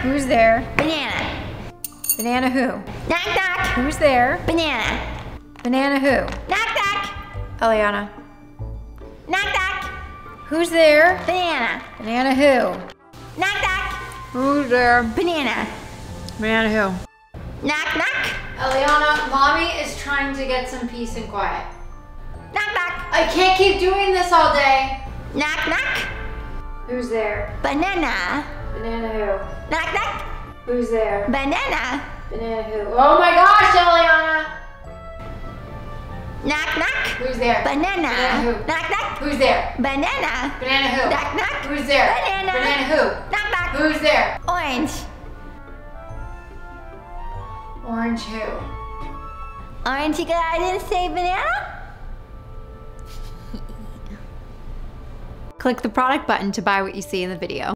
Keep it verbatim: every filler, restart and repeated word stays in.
Who's there? Banana. Banana who? Knock, knock. Who's there? Banana. Banana who? Knock, knock. Eliana. Knock, knock. Who's there? Banana. Banana who? Knock, knock. Who's there? Banana. Banana who? Knock, knock. Eliana, mommy is trying to get some peace and quiet. Knock, knock. I can't keep doing this all day. Knock, knock. Who's there? Banana. Banana who? Knock, knock. Who's there? Banana. Banana who? Oh my gosh, Eliana! Knock, knock. Who's there? Banana. Banana who? Knock, knock. Who's there? Banana. Banana who? Knock, knock. Who's there? Banana. Banana who? Knock, knock. Who's there? Orange. Orange who? Orange, you glad I didn't say banana? Click the product button to buy what you see in the video.